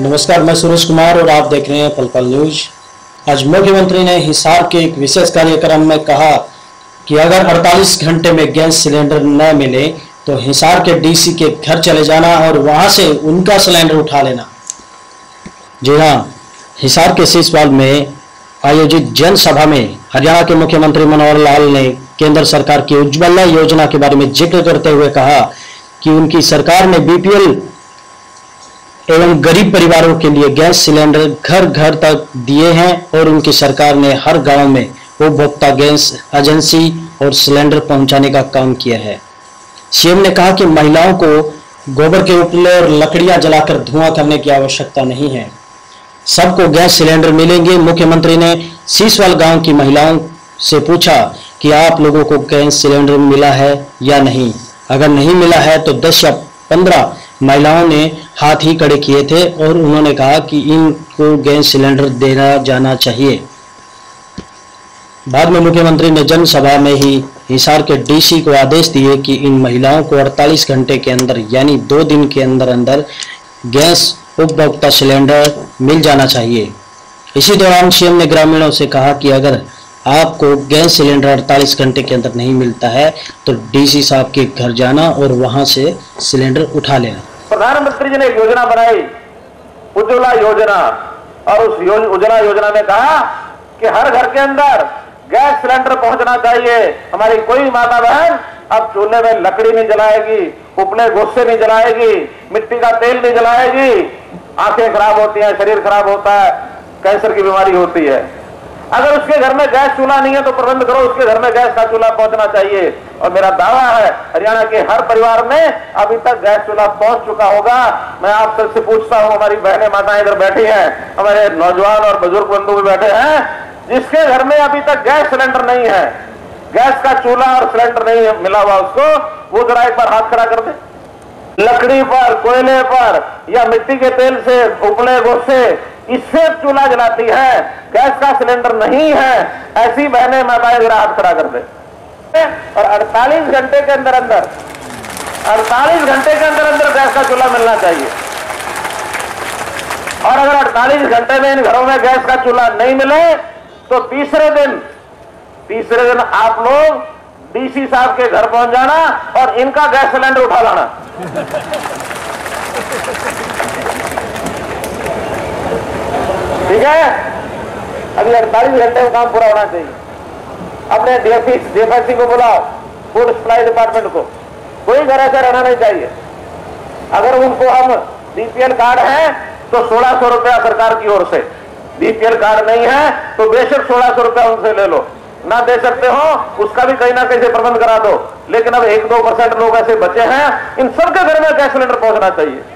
नमस्कार, मैं सुरेश कुमार और आप देख रहे हैं पल पल न्यूज। आज मुख्यमंत्री ने हिसार के एक विशेष कार्यक्रम में कहा कि अगर 48 घंटे में गैस सिलेंडर न मिले तो हिसार के डीसी के घर चले जाना और वहां से उनका सिलेंडर उठा लेना। जी हां, हिसार के सीसवाल में आयोजित जनसभा में हरियाणा के मुख्यमंत्री मनोहर लाल ने केंद्र सरकार की उज्ज्वला योजना के बारे में जिक्र करते हुए कहा कि उनकी सरकार ने बीपीएल एवं गरीब परिवारों के लिए गैस सिलेंडर घर घर तक दिए हैं और उनकी सरकार ने हर गांव में उपभोक्ता गैस एजेंसी और सिलेंडर पहुंचाने का काम किया है। सीएम ने कहा कि महिलाओं को गोबर के उपले और लकड़ियां जलाकर धुआं करने की आवश्यकता नहीं है, सबको गैस सिलेंडर मिलेंगे। मुख्यमंत्री ने सीसवाल गांव की महिलाओं से पूछा कि आप लोगों को गैस सिलेंडर मिला है या नहीं। अगर नहीं मिला है तो 10 या 15 महिलाओं ने हाथ ही खड़े किए थे और उन्होंने कहा कि इनको गैस सिलेंडर देना जाना चाहिए। बाद में मुख्यमंत्री ने जनसभा में ही हिसार के डीसी को आदेश दिए कि इन महिलाओं को 48 घंटे के अंदर यानी 2 दिन के अंदर अंदर गैस उपभोक्ता सिलेंडर मिल जाना चाहिए। इसी दौरान सीएम ने ग्रामीणों से कहा कि अगर आपको गैस सिलेंडर 48 घंटे के अंदर नहीं मिलता है तो डीसी साहब के घर जाना और वहां से सिलेंडर उठा लेना। प्रधानमंत्री जी ने एक योजना बनाई, उज्ज्वला योजना, और उस उज्ज्वला योजना में कहा कि हर घर के अंदर गैस सिलेंडर पहुंचना चाहिए। हमारी कोई माता बहन अब चूल्हे में लकड़ी नहीं जलाएगी, उपले गोश्ते नहीं जलाएगी, मिट्टी का तेल नहीं जलाएगी। आंखें खराब होती हैं, शरीर खराब होता है, कैंसर की बीमारी होती है। अगर उसके घर में गैस चूल्हा नहीं है तो प्रबंध करो, उसके घर में गैस का चूल्हा पहुंचना चाहिए। और मेरा दावा है हरियाणा के हर परिवार में अभी तक गैस चूल्हा पहुंच चुका होगा। मैं आप सबसे पूछता हूं, हमारी बहनें माताएं इधर बैठी हैं, हमारे नौजवान और बुजुर्ग बंधु भी बैठे हैं, जिसके घर में अभी तक गैस सिलेंडर नहीं है, गैस का चूल्हा और सिलेंडर नहीं मिला हुआ उसको, वो जरा एक बार हाथ खड़ा कर दे। लकड़ी पर, कोयले पर या मिट्टी के तेल से, उपले गोश्ते, इससे चूल्हा जलाती है, गैस का सिलेंडर नहीं है, ऐसी बहनें माताएं जरा हाथ खड़ा कर दे। और 48 घंटे के अंदर अंदर 48 घंटे के अंदर अंदर गैस का चूल्हा मिलना चाहिए। और अगर 48 घंटे में इन घरों में गैस का चूल्हा नहीं मिले तो तीसरे दिन आप लोग डीसी साहब के घर पहुंच जाना और इनका गैस सिलेंडर उठा लाना। ठीक है, अभी 48 घंटे में काम पूरा होना चाहिए। अपने डीएफएससी को बुलाओ, फूड सप्लाई डिपार्टमेंट को, कोई घर ऐसा रहना नहीं चाहिए। अगर उनको हम बीपीएल कार्ड है तो 1600 रुपया सरकार की ओर से, बीपीएल कार्ड नहीं है तो बेशक 1600 रुपया उनसे ले लो, ना दे सकते हो उसका भी कहीं ना कहीं से प्रबंध करा दो। लेकिन अब 1-2% लोग ऐसे बचे हैं, इन सबके घर में गैस सिलेंडर पहुंचना चाहिए।